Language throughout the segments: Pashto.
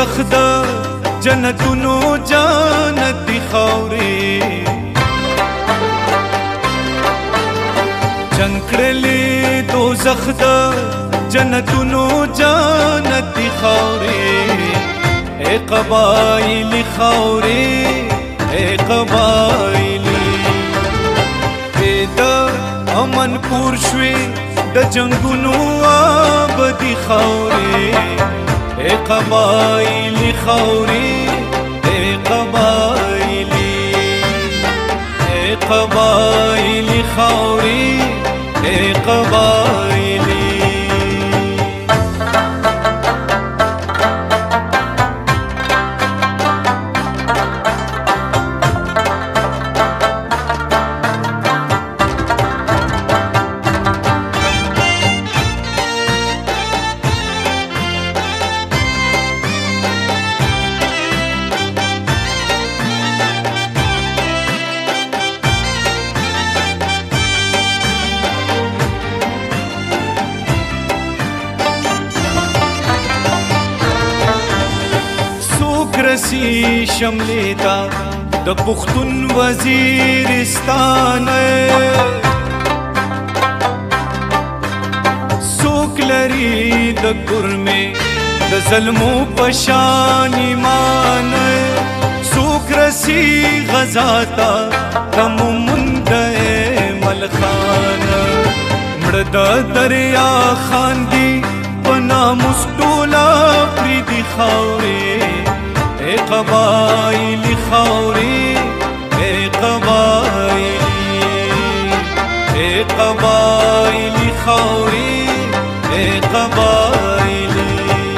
دوزخ دا جنتونو جانتی خاورې جنگ کړلې دوزخ دا جنتونو جانتی خاورې اے قبایلی خاورې اے قبایلی پیدا امن پور شوي د جنگونو آبادی خاورې اے قبایلی خاورې اے قبایلی اے قبایلی خاورې اے قبایلی رسی شملې تا د پښتون وزیرستان څوک لري د ګرمې د ظلمو پشان ایمان څوک رسی غزا تا کم مند ملخان مړ د دریا خان دی پنا مستولا پریدي خاورې اے قبایلی خاورې اے قبایلی اے قبایلی خاورې اے قبایلی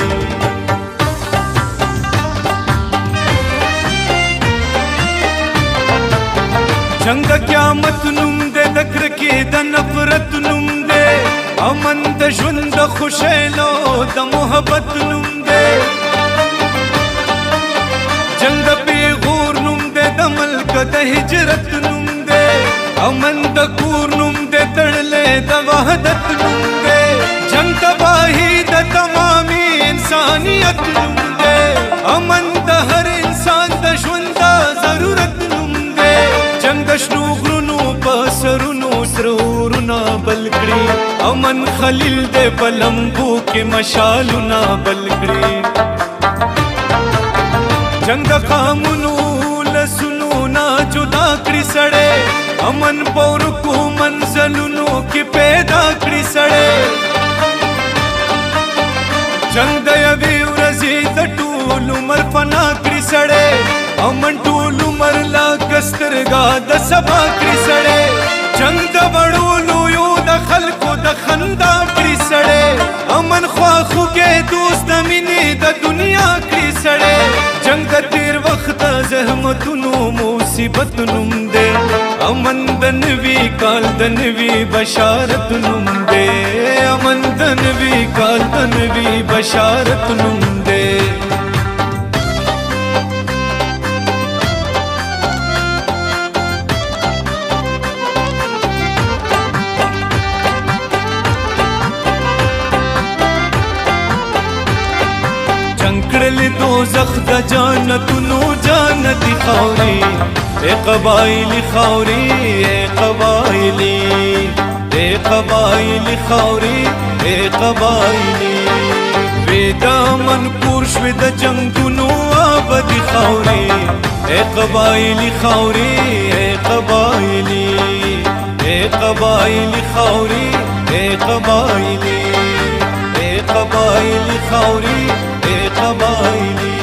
جنگ د قیامت نوم دې د کرکې د نفرت نوم دې امن د ژوند د خوشحالو د محبت نوم دې جنگ د پیغور نوم دې د ملک د هجرت نوم دې امن د کور نوم دې تړلې د وحدت نوم دې جنگ تباہی د تمامي انسانیت نوم دې امن د هر انسان د ژوند د ضرورت نوم دې جنگ د شنو غرونو په سرونو سرورونه بل کړي امن خلیل دې په لمبو کې مشالونه بل کړي جنگ د قامونو لسونو نا جدا کړی سړی امن پورکو منزلونو کې پیدا کړی سړی جنگ د یوې ورځې د ټول عمر فنا کړی سړی امن ټول عمر لا کسترګا د سبا کړی سړی جنگ د وړو لویو د خلکو د خندا کړی سړی امن خواخوږی دوست د مینې د دنیا کړی سړی جنگ د تیر وخت زحمتونو مصیبت نوم دې امن د نوي کال د نوي بشارت نوم دې امن د نوي کال د نوي بشارت نوم دې کړلې دوزخ د جنتونو جنتي خاورې اے قبایلی خاورې اے قبایلی اے قبایلی خاورې اے قبایلی ودا من کور شوي د جنگونو آبادي خاورې اے قبایلی خاورې اے قبایلی اے قبایلی خاورې اے قبایلی اے قبایلی خاورې اے قبایلی